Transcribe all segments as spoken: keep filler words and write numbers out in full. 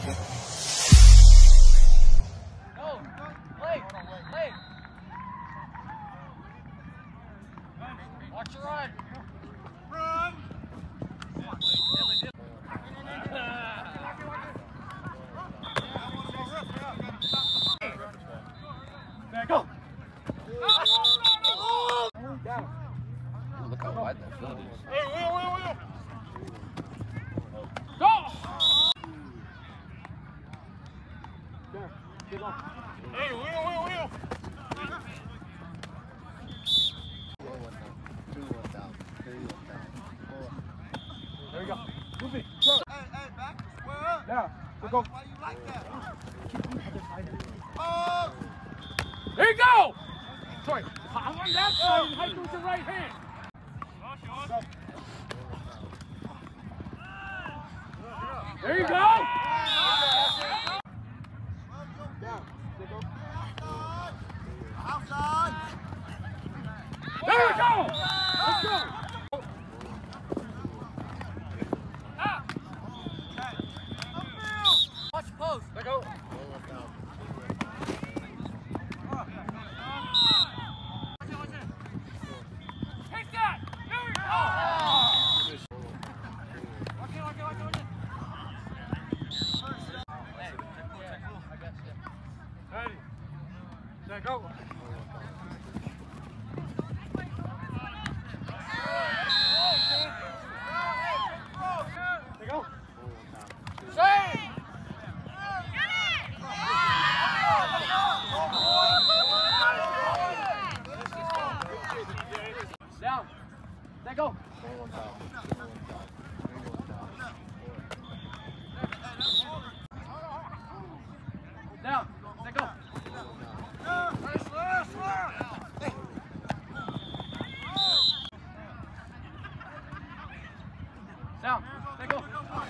Watch your run. Run. There, go. Oh, down. Ooh, look how wide that field is. Hey, wheel, wheel, wheel. Go! There, get off. Hey, wheel, wheel, wheel. There you go. Move it. Go. Hey, hey, back. Square up. Yeah. So go. Why you like that? Oh! There you go! Sorry. I'm on that side and hike with your right hand. Go. There you go! Down. Outside. There we go! Let's go! Watch the post. Let go. Take that. There we go. Watch it, watch it, watch it, watch it. Hey, I got you. Ready. Let go. Let go. Say. Down. Let go. Down. Let go. Down. Let go.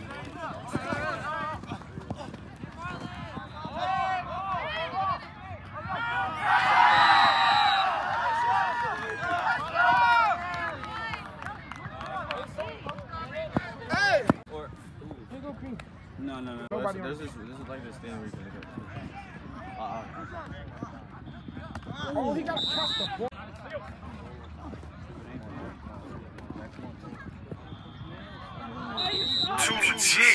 No, no, no. Nobody This, on this, is, this is like this thing where you can look at. Uh, uh. Oh, he got to catch the ball. Too legit.